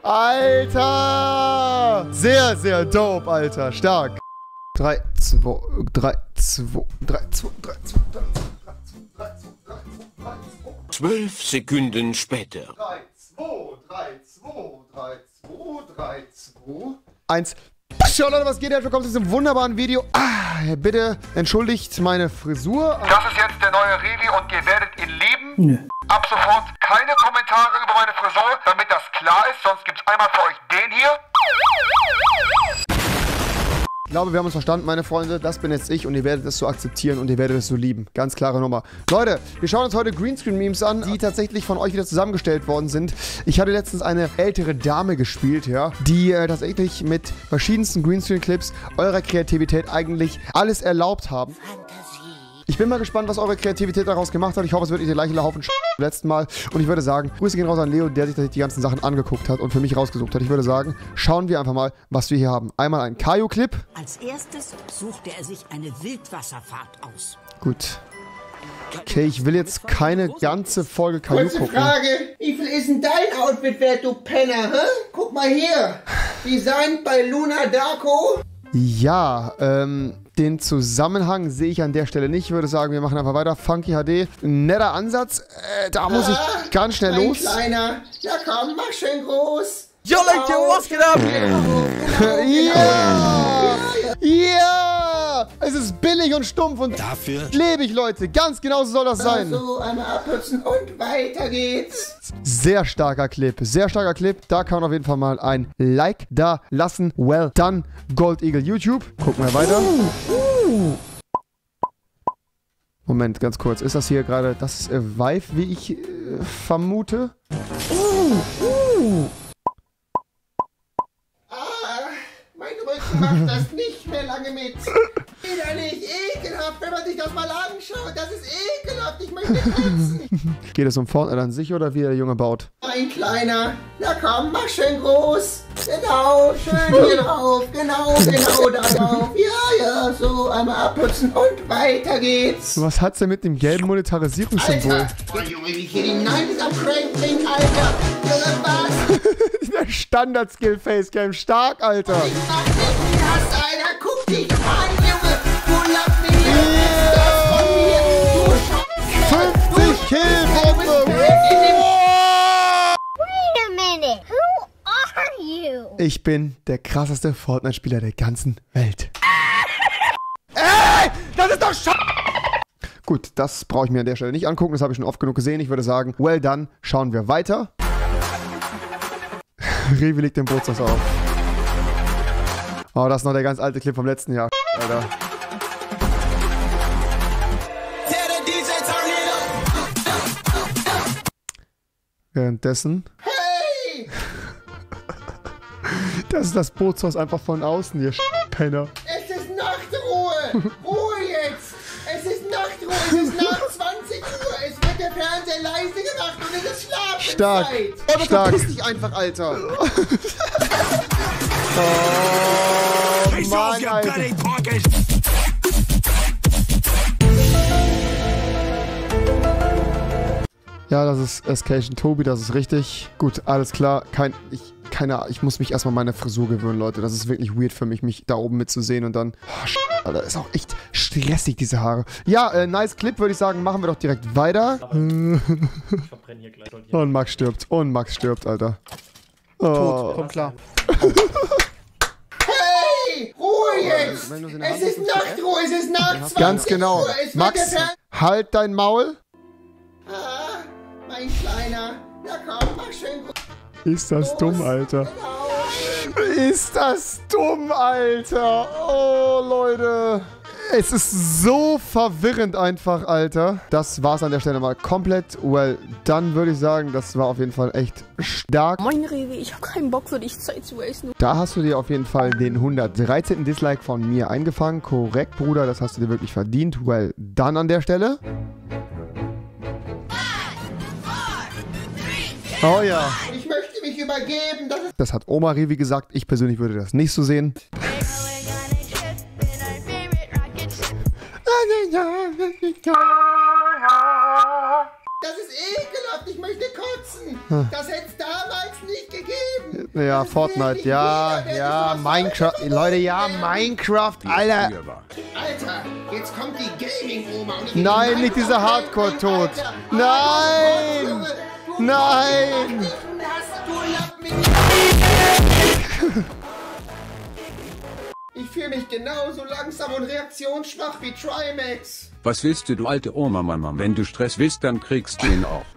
Alter! Sehr, sehr dope, Alter. Stark. 3, 2, 3, 2, 3, 2, 3, 2, 3, 2, 3, 2, 3, 2, 3, 2. 12 Sekunden später. 3, 2, 3, 2, 3, 2, 3, 2, 1. Schau Leute, was geht? Herzlich willkommen zu diesem wunderbaren Video. Bitte entschuldigt meine Frisur. Das ist jetzt der neue Revi und ihr werdet ihn lieben. Nö. Ab sofort keine Kommentare über meine Frisur, damit das klar ist, sonst gibt's einmal für euch den hier. Ich glaube, wir haben uns verstanden, meine Freunde. Das bin jetzt ich und ihr werdet es so akzeptieren und ihr werdet es so lieben. Ganz klare Nummer. Leute, wir schauen uns heute Greenscreen-Memes an, die tatsächlich von euch wieder zusammengestellt worden sind. Ich hatte letztens eine ältere Dame gespielt, ja, die tatsächlich mit verschiedensten Greenscreen-Clips eurer Kreativität eigentlich alles erlaubt haben. Ich bin mal gespannt, was eure Kreativität daraus gemacht hat. Ich hoffe, es wird nicht der gleiche Haufen letzten Mal. Und ich würde sagen, Grüße gehen raus an Leo, der sich die ganzen Sachen angeguckt hat und für mich rausgesucht hat. Ich würde sagen, schauen wir einfach mal, was wir hier haben. Einmal ein Kaio-Clip. Als erstes suchte er sich eine Wildwasserfahrt aus. Gut. Okay, ich will jetzt keine ganze Folge Kaio Kurze gucken. Frage, wie viel ist denn dein Outfit wert, du Penner, hä? Guck mal hier. Designed bei Luna Darko. Ja, den Zusammenhang sehe ich an der Stelle nicht. Ich würde sagen, wir machen einfach weiter. Funky HD. Netter Ansatz. Da muss ich ganz schnell los. Kleiner. Ja komm, mach schön groß. Yo, like yo, was geht ab? Ja! Ja! Es ist billig und stumpf und Dafür lebe ich, Leute. Ganz genau so soll das sein. So, einmal abputzen und weiter geht's. Sehr starker Clip. Sehr starker Clip. Da kann man auf jeden Fall mal ein Like da lassen. Well done, Gold Eagle YouTube. Gucken wir weiter. Moment, ganz kurz. Ist das hier gerade das Vive, wie ich vermute? Mein Rücken macht das nicht mehr lange mit. Widerlich, ekelhaft, wenn man sich das mal anschaut. Das ist ekelhaft, ich möchte kotzen. Geht es um Fortnite an sich oder wie der Junge baut? Mein Kleiner, na komm, mach schön groß. Genau, schön hier drauf. Genau da drauf. Ja, so, einmal abputzen und weiter geht's. Was hat's denn mit dem gelben Monetarisierungssymbol? Alter, der Junge, wie hier die 90s am Crank, Alter. Junge, was? Der Standard-Skill-Facecam. Stark, Alter. Ich mach dich nass, Alter. Guck dich an, Junge. Du lass mir hier. Das von mir. Du 50 Kill-Bombe. Wait a minute, who are you? Ich bin der krasseste Fortnite-Spieler der ganzen Welt. Ey, das ist doch Gut, das brauche ich mir an der Stelle nicht angucken. Das habe ich schon oft genug gesehen. Ich würde sagen, well done. Schauen wir weiter. Revi legt den Bootshaus auf. Oh, das ist noch der ganz alte Clip vom letzten Jahr, Alter. Währenddessen... Hey! Das ist das Bootshaus einfach von außen, ihr Penner. Es ist Nachtruhe! Ruhe jetzt! Es ist Nachtruhe! Es ist nach 20 Uhr! Es wird der Fernseher leise gemacht und es ist Schlafenszeit! Stark! Oder Stark! verpiss dich einfach, Alter! Oh, Mann, Alter! Ja, das ist Escation Tobi, das ist richtig. Gut, alles klar. Ich muss mich erstmal meine Frisur gewöhnen, Leute. Das ist wirklich weird für mich, mich da oben mitzusehen und dann... Oh, Alter, ist auch echt stressig, diese Haare. Ja, nice Clip, würde ich sagen. Machen wir doch direkt weiter. Ich verbrenne hier gleich. Und Max stirbt. Und Max stirbt, Alter. Oh. Tot, komm klar. Hey! Ruhe jetzt! Es ist Nachtruhe! Es ist nach 20 Uhr! Ganz genau. Es wird Max, der halt dein Maul. Mein Kleiner! Na komm, mach schön groß! Ist das dumm, Alter. Ist das dumm, Alter. Oh, Leute. Es ist so verwirrend einfach, Alter. Das war's an der Stelle mal komplett. Well, dann würde ich sagen, das war auf jeden Fall echt stark. Moin Revi, ich habe keinen Bock für dich Zeit zu wasten. Da hast du dir auf jeden Fall den 113. Dislike von mir eingefangen. Korrekt, Bruder, das hast du dir wirklich verdient. Well, dann an der Stelle. Oh ja. Ich möchte mich übergeben. Das hat Oma Revi gesagt. Ich persönlich würde das nicht so sehen. Das ist ekelhaft. Ich möchte kotzen. Das hätte es damals nicht gegeben. Ja, Fortnite. Ja, Minecraft. Leute, ja, Minecraft. Alter. Alter, jetzt kommt die Gaming-Oma. Nein, nicht dieser Hardcore-Tod. Nein. Nein. Ich fühle mich genauso langsam und reaktionsschwach wie Trimax. Was willst du alte Oma, Mama? Wenn du Stress willst, dann kriegst du ihn auch.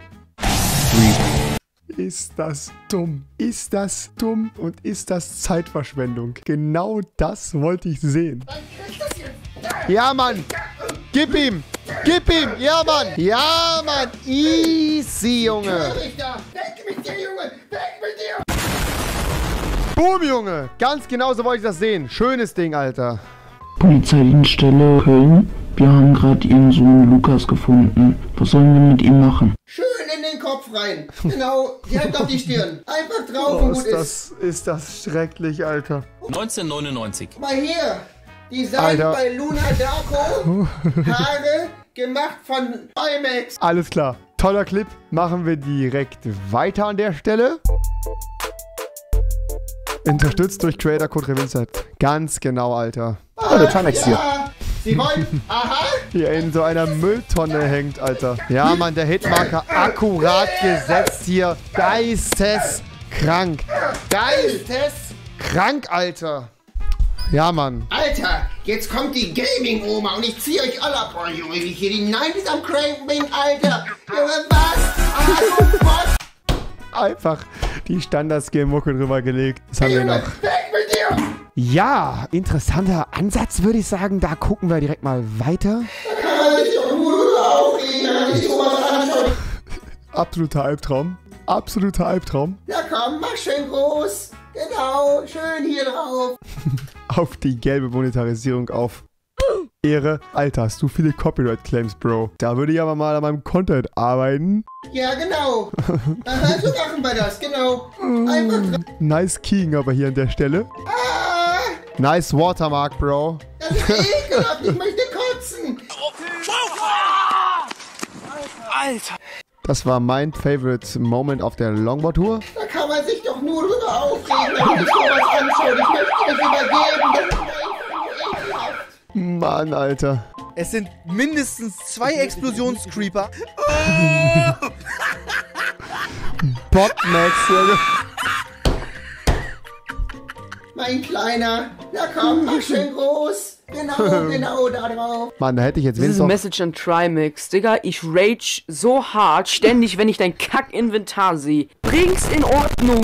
Ist das dumm? Ist das dumm und ist das Zeitverschwendung? Genau das wollte ich sehen. Ja, Mann. Gib ihm. Gib ihm. Ja, Mann. Ja, Mann. Easy, Junge. Weg mit dir, Junge. Weg mit dir. Boom, Junge. Ganz genau so wollte ich das sehen. Schönes Ding, Alter. Polizeidienststelle Köln. Wir haben gerade Ihren Sohn Lukas gefunden. Was sollen wir mit ihm machen? Schön in den Kopf rein. Genau, die Hand auf die Stirn. Einfach drauf und gut ist. Ist das schrecklich, Alter. 1999. Mal hier. Design Alter. bei Luna Darko. Haare gemacht von Trimax. Alles klar. Toller Clip. Machen wir direkt weiter an der Stelle. Unterstützt durch Creator Code Revinzeit. Ganz genau, Alter. Der Trimax hier. Sie wollen, aha. Hier in so einer Mülltonne hängt, Alter. Ja, Mann, der Hitmarker akkurat gesetzt hier. Geisteskrank. Geisteskrank, Alter. Ja, Mann. Alter, jetzt kommt die Gaming-Oma und ich zieh euch alle ab. Oh, Junge, wie ich hier die 90s am Crank bin, Alter. Junge, was? Einfach die Standard-Skill-Mucke drüber gelegt. Das haben wir noch. Weg mit dir! Ja, interessanter Ansatz, würde ich sagen. Da gucken wir direkt mal weiter. Da kann man sich doch nur aufregen, wenn man sich sowas anschaut. Absoluter Albtraum. Absoluter Albtraum. Ja komm, mach schön groß. Genau, schön hier drauf. Auf die gelbe Monetarisierung auf. Ehre. Alter, hast du viele Copyright-Claims, Bro. Da würde ich aber mal an meinem Content arbeiten. Ja, genau. Aha, so machen wir das, genau. Einfach drauf. Nice King aber hier an der Stelle. Nice Watermark, Bro. Das ist ekelhaft, ich möchte kotzen. Alter. Das war mein Favorite Moment auf der Longboard-Tour. Da kann man sich doch nur drüber aufregen, wenn man sich sowas anschaut. Ich möchte mich übergeben. Das ist einfach ekelhaft. Mann, Alter. Es sind mindestens 2 Explosionscreeper. Botmax, Junge. Mein Kleiner. Na komm, mach schön groß. Genau, da drauf. Mann, da hätte ich jetzt Das ist wenigstens ein noch... Message an Trimax. Digga, ich rage so hart, ständig, wenn ich dein Kack-Inventar sehe. Bring's in Ordnung.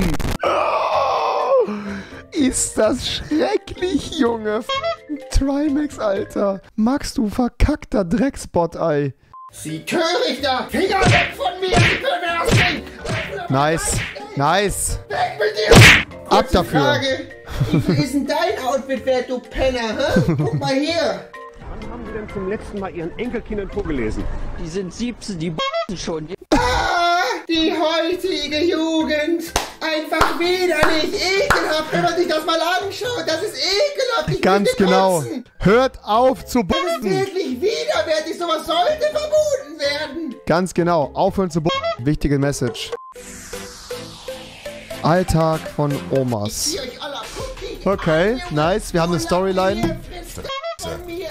Ist das schrecklich, Junge. Trimax, Alter. Max, du verkackter Drecksbot-Ei. Sie Törichter. Finger weg von mir. Sie perversen. Nice. Nice. Weg mit dir. Ab dafür. Frage. Wie viel ist denn dein Outfit wert, du Penner, hä? Guck mal hier. Wann haben Sie denn zum letzten Mal Ihren Enkelkindern vorgelesen? Die sind 17, die schon. Die heutige Jugend. Einfach widerlich, ekelhaft, wenn man sich das mal anschaut. Das ist ekelhaft. Ich Ganz möchte genau. kotzen. Hört auf zu Das ist boxen. wirklich widerwärtig. Sowas sollte verboten werden. Ganz genau. Aufhören zu boxen. Wichtige Message. Alltag von Omas. Zieh euch alle ab. Guckt die Okay, an, nice. Wir haben eine Storyline. Von mir.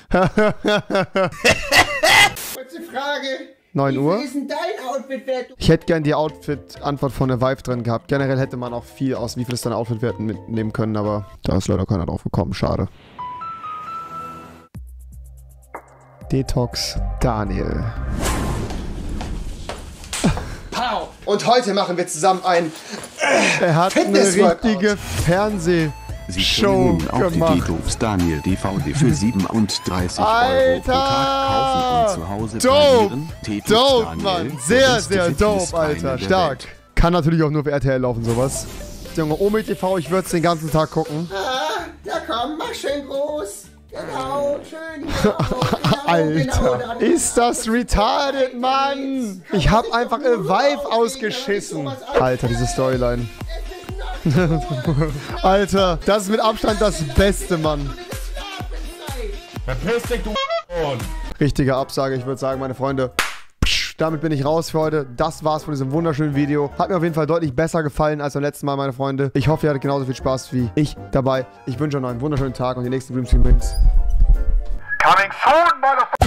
Kurze Frage. 9 Uhr. Wie viel ist denn dein Outfit wert? Ich hätte gern die Outfit-Antwort von der Vive drin gehabt. Generell hätte man auch viel aus wie viel ist dein Outfit-Wert mitnehmen können, aber da ist leider keiner drauf gekommen. Schade. Detox Daniel. Und heute machen wir zusammen ein Er hat eine richtige Fernsehshow Sie können nun auch die Detox Daniel DVD für 37 Euro pro Tag kaufen und zu Hause panieren. Dope, Mann. Sehr, sehr dope, Alter. Stark. Kann natürlich auch nur für RTL laufen, sowas. Junge, Omi TV, ich würde es den ganzen Tag gucken. Ja komm, mach schön groß. Genau, schön hier drauf. Alter, ist das retarded, Mann? Ich hab einfach eine Vive ausgeschissen. Alter, diese Storyline. Alter, das ist mit Abstand das Beste, Mann. Verpiss dich, du. Richtige Absage, ich würde sagen, meine Freunde. damit bin ich raus für heute. Das war's von diesem wunderschönen Video. Hat mir auf jeden Fall deutlich besser gefallen als beim letzten Mal, meine Freunde. Ich hoffe, ihr hattet genauso viel Spaß wie ich dabei. Ich wünsche euch noch einen wunderschönen Tag und die nächsten Greenscreen Memes. Coming soon, motherfucker!